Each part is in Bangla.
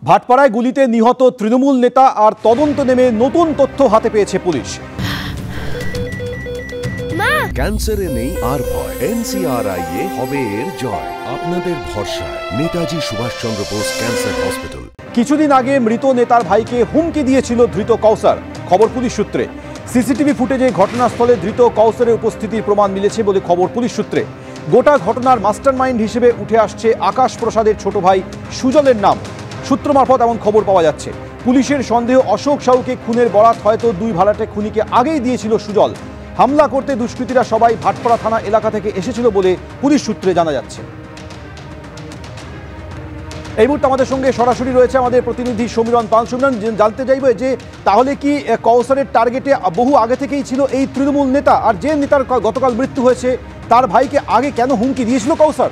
ভাটপাড়ায় গুলিতে নিহত তৃণমূল নেতা আর তদন্ত নেমে নতুন তথ্য হাতে পেয়েছে পুলিশ। ক্যান্সারে নেই আর ভয়, NCRI-এ হবে এর জয়। আপনাদের ভরসা নেতাজি সুভাষচন্দ্র বোস ক্যান্সার হসপিটাল। কিছুদিন আগে মৃত নেতার ভাইকে হুমকি দিয়েছিল ধৃত কৌসার, খবর পুলিশ সূত্রে। সিসিটিভি ফুটেজে ঘটনাস্থলে ধৃত কৌসারের উপস্থিতির প্রমাণ মিলেছে বলে খবর পুলিশ সূত্রে। গোটা ঘটনার মাস্টারমাইন্ড হিসেবে উঠে আসছে আকাশ প্রসাদের ছোট ভাই সুজলের নাম। সূত্র মারফত এমন খবর পাওয়া যাচ্ছে। পুলিশের সন্দেহ অশোক সাউকে খুনের বরাত হয়তো দুই ভাড়াটে খুনিকে আগেই দিয়েছিল সুজল। হামলা করতে দুষ্কৃতীরা সবাই ভাটপাড়া থানা এলাকা থেকে এসেছিল বলে পুলিশ সূত্রে জানা যাচ্ছে। এই মুহূর্তে আমাদের সঙ্গে সরাসরি রয়েছে আমাদের প্রতিনিধি সমীরণ পাল। সমীরণ, জানতে চাইবে যে তাহলে কি কৌসারের টার্গেটে বহু আগে থেকেই ছিল এই তৃণমূল নেতা, আর যে নেতার গতকাল মৃত্যু হয়েছে তার ভাইকে আগে কেন হুমকি দিয়েছিল কৌসার?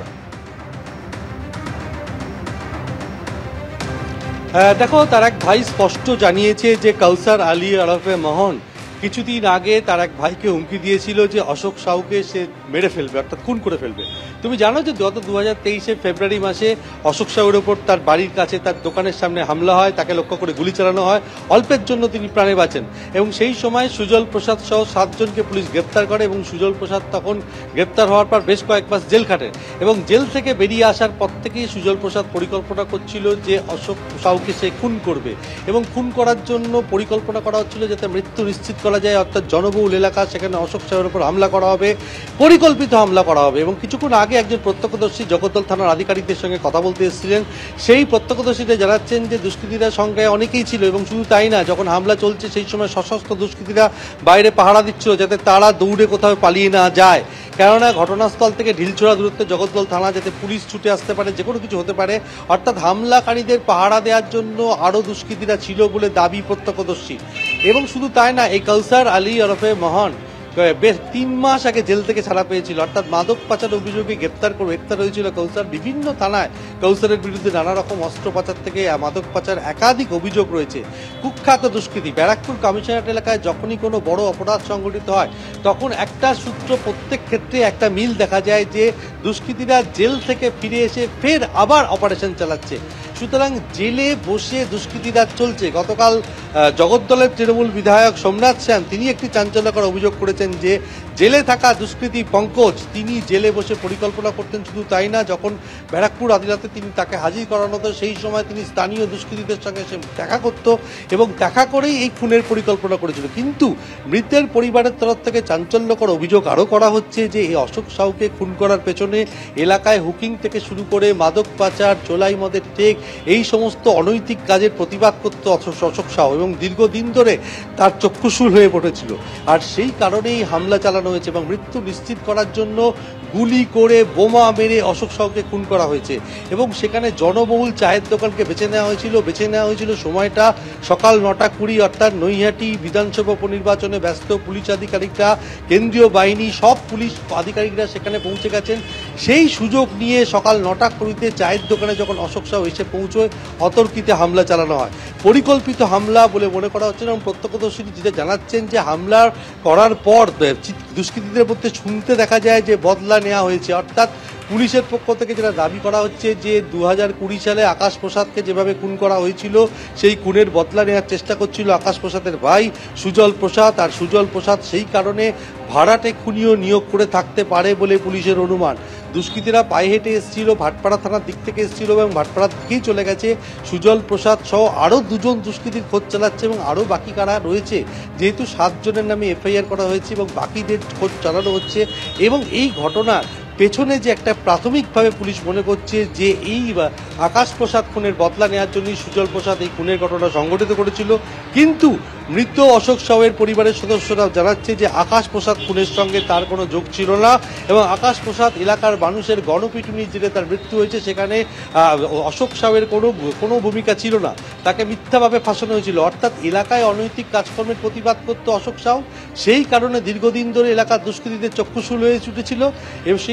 দেখো, তার এক ভাই স্পষ্ট জানিয়েছে যে কৌসার আলী ওরফে মোহন কিছুদিন আগে তার এক ভাইকে হুমকি দিয়েছিল যে অশোক সাউকে সে মেরে ফেলবে, অর্থাৎ খুন করে ফেলবে। তুমি জানো যে গত 2023 ফেব্রুয়ারি মাসে অশোক সাউয়ের ওপর তার বাড়ির কাছে তার দোকানের সামনে হামলা হয়, তাকে লক্ষ্য করে গুলি চালানো হয়। অল্পের জন্য তিনি প্রাণে বাঁচেন এবং সেই সময় সুজল প্রসাদ সহ 7 জনকে পুলিশ গ্রেপ্তার করে এবং সুজল প্রসাদ তখন গ্রেপ্তার হওয়ার পর বেশ কয়েক মাস জেল খাটেন এবং জেল থেকে বেরিয়ে আসার পর থেকেই সুজল প্রসাদ পরিকল্পনা করছিল যে অশোক সাউকে সে খুন করবে এবং খুন করার জন্য পরিকল্পনা করা হচ্ছিল যাতে মৃত্যু নিশ্চিত করা যায়, অর্থাৎ জনবহুল এলাকা, সেখানে অশোক সাউয়ের উপর হামলা করা হবে, পরিকল্পিত হামলা করা হবে। এবং কিছুক্ষণ আগে একজন প্রত্যক্ষদর্শী জগদ্দল থানার আধিকারিকদের সঙ্গে কথা বলতে এসেছিলেন। সেই প্রত্যক্ষদর্শীরা জানাচ্ছেন যে দুষ্কৃতীরা সংখ্যায় অনেকেই ছিল এবং শুধু তাই না, যখন হামলা চলছে সেই সময় সশস্ত্র দুষ্কৃতীরা বাইরে পাহারা দিচ্ছিল যাতে তারা দৌড়ে কোথাও পালিয়ে না যায়, কেননা ঘটনাস্থল থেকে ঢিলছোড়া দূরত্বে জগদ্দল থানা, যাতে পুলিশ ছুটে আসতে পারে, যে কোনো কিছু হতে পারে। অর্থাৎ হামলাকারীদের পাহারা দেওয়ার জন্য আরও দুষ্কৃতীরা ছিল বলে দাবি প্রত্যক্ষদর্শী। এবং শুধু তাই না, এই কৌসার আলী ওরফে মোহন বেশ 3 মাস আগে জেল থেকে ছাড়া পেয়েছিল, অর্থাৎ মাদক পাচার অভিযোগে গ্রেপ্তার হয়েছিল কৌসার। বিভিন্ন থানায় কৌসারের বিরুদ্ধে নানা রকম অস্ত্র পাচার থেকে মাদক পাচার একাধিক অভিযোগ রয়েছে। কুখ্যাত দুষ্কৃতী। ব্যারাকপুর কমিশনারেট এলাকায় যখনই কোনো বড় অপরাধ সংঘটিত হয় তখন একটা সূত্র প্রত্যেক ক্ষেত্রে একটা মিল দেখা যায় যে দুষ্কৃতীরা জেল থেকে ফিরে এসে ফের আবার অপারেশন চালাচ্ছে। সুতরাং জেলে বসে দুষ্কৃতীরা চলছে। গতকাল জগদ্দলের তৃণমূল বিধায়ক সোমনাথ শ্যাম তিনি একটি চাঞ্চল্যকর অভিযোগ করেছেন যে জেলে থাকা দুষ্কৃতী পঙ্কজ তিনি জেলে বসে পরিকল্পনা করতেন। শুধু তাই না, যখন ব্যারাকপুর আদালতে তাকে হাজির করানো হতো সেই সময় তিনি স্থানীয় দুষ্কৃতীদের সঙ্গে সে দেখা করত এবং দেখা করেই এই খুনের পরিকল্পনা করেছিল। কিন্তু মৃতের পরিবারের তরফ থেকে চাঞ্চল্যকর অভিযোগ আরও করা হচ্ছে যে এই অশোক সাউকে খুন করার পেছনে এলাকায় হুকিং থেকে শুরু করে মাদক পাচার, চোলাই মদের টেক, এই সমস্ত অনৈতিক কাজের প্রতিবাদ করতে অশোক সাউ এবং দীর্ঘদিন ধরে তার চক্ষুশূল হয়ে পড়েছিল। আর সেই কারণেই হামলা চালানো হয়েছে এবং মৃত্যু নিশ্চিত করার জন্য গুলি করে বোমা মেরে অশোক সাউকে খুন করা হয়েছে। এবং সেখানে জনবহুল চায়ের দোকানকে বেছে নেওয়া হয়েছিল সময়টা সকাল 9:20, অর্থাৎ নৈহাটি বিধানসভা উপনির্বাচনে ব্যস্ত পুলিশ আধিকারিকরা, কেন্দ্রীয় বাহিনী, সব পুলিশ আধিকারিকরা সেখানে পৌঁছে গেছেন। সেই সুযোগ নিয়ে সকাল 9:20 চায়ের দোকানে যখন অশোক সাউ এসে পৌঁছয় অতর্কিতে হামলা চালানো হয়। পরিকল্পিত হামলা বলে মনে করা হচ্ছে এবং প্রত্যক্ষদর্শী যেটা জানাচ্ছেন যে হামলা করার পর দুষ্কৃতীদের মধ্যে শুনতে দেখা যায় যে বদলা নেওয়া হয়েছে। অর্থাৎ পুলিশের পক্ষ থেকে যেটা দাবি করা হচ্ছে যে 2020 সালে আকাশ প্রসাদকে যেভাবে খুন করা হয়েছিল সেই খুনের বদলা নেওয়ার চেষ্টা করছিল আকাশ প্রসাদের ভাই সুজল প্রসাদ। আর সুজল প্রসাদ সেই কারণে ভাড়াটে খুনিও নিয়োগ করে থাকতে পারে বলে পুলিশের অনুমান। দুষ্কৃতীরা পায়ে হেঁটে এসেছিল, ভাটপাড়া থানার দিক থেকে এসেছিল এবং ভাটপাড়ার দিকেই চলে গেছে। সুজল প্রসাদ সহ আরও 2 জন দুষ্কৃতীর খোঁজ চালাচ্ছে এবং আরও বাকি কারা রয়েছে, যেহেতু 7 জনের নামে FIR করা হয়েছে এবং বাকিদের খোঁজ চালানো হচ্ছে। এবং এই ঘটনার পেছনে যে একটা প্রাথমিকভাবে পুলিশ মনে করছে যে এই আকাশ প্রসাদ খুনের বদলা নেওয়ার জন্যই সুজল প্রসাদ এই খুনের ঘটনা সংঘটিত করেছিল। কিন্তু মৃত অশোক সাউয়ের পরিবারের সদস্যরা জানাচ্ছে যে আকাশ প্রসাদ খুনের সঙ্গে তার কোনো যোগ ছিল না এবং আকাশ প্রসাদ এলাকার মানুষের গণপিটুনির জেরে তার মৃত্যু হয়েছে, সেখানে অশোক সাউয়ের কোনো ভূমিকা ছিল না, তাকে মিথ্যাভাবে ফাঁসানো হয়েছিল। অর্থাৎ এলাকায় অনৈতিক কাজকর্মের প্রতিবাদ করত অশোক সাউ, সেই কারণে দীর্ঘদিন ধরে এলাকার দুষ্কৃতীদের চক্ষুশূল হয়ে ছুটেছিল এবং সেই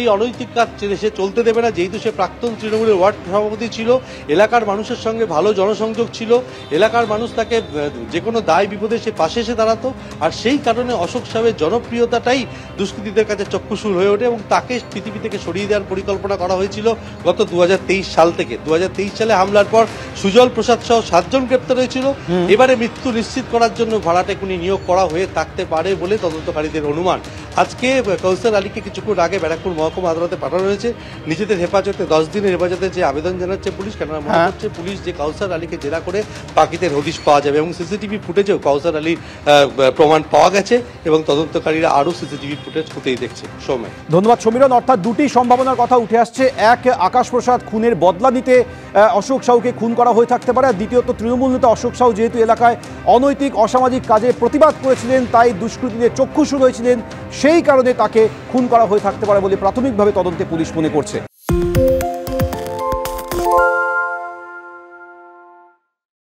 অনৈতিক কাজ সে চলতে দেবে না, যেহেতু সে প্রাক্তন তৃণমূলের ওয়ার্ড সভাপতি ছিল, এলাকার মানুষের সঙ্গে ভালো জনসংযোগ ছিল, এলাকার মানুষ তাকে যে কোনো দায় বিপদে সে পাশে এসে দাঁড়াতো। আর সেই কারণে অশোক সাহেবের জনপ্রিয়তাটাই দুষ্কৃতীদের কাছে চক্ষুশূল হয়ে ওঠে এবং তাকে পৃথিবী থেকে সরিয়ে দেওয়ার পরিকল্পনা করা হয়েছিল গত 2023 সাল থেকে। 2023 সালে হামলার পর সুজল প্রসাদ সহ 7 জন গ্রেপ্তার হয়েছিল। এবারে মৃত্যু নিশ্চিত করার জন্য ভাড়াটেকুনি নিয়োগ করা হয়ে থাকতে পারে বলে তদন্তকারীদের অনুমান। আজকে কাউসার আলীকে কিছুক্ষণ আগে ব্যারাকপুর মহকুমা আদালতে পাঠানো হয়েছে নিজেদের হেফাজতে, 10 দিনের হেফাজতে যে আবেদন জানাচ্ছে পুলিশ। কেননা মনে করছে পুলিশ যে কাউসার আলীকে জেরা করে বাকিদের হদিশ পাওয়া যাবে এবং সিসিটিভি ফুটেজেও কাউসার আলীর প্রমাণ পাওয়া গেছে এবং তদন্তকারীরা আরও সিসিটিভি ফুটেজ খুঁতেই দেখছে। সময় ধন্যবাদ সমীরণ। অর্থাৎ দুটি সম্ভাবনার কথা উঠে আসছে, এক আকাশ প্রসাদ খুনের বদলা নিতে অশোক সাহুকে খুন করা হয়ে থাকতে পারে, আর দ্বিতীয়ত তৃণমূল নেতা অশোক সাহু যেহেতু এলাকায় অনৈতিক অসামাজিক কাজে প্রতিবাদ করেছিলেন তাই দুষ্কৃতীদের চক্ষুশূল হয়েছিলেন, সেই কারণে তাকে খুন করা হয়ে থাকতে পারে বলে প্রাথমিকভাবে তদন্তে পুলিশ মনে করছে।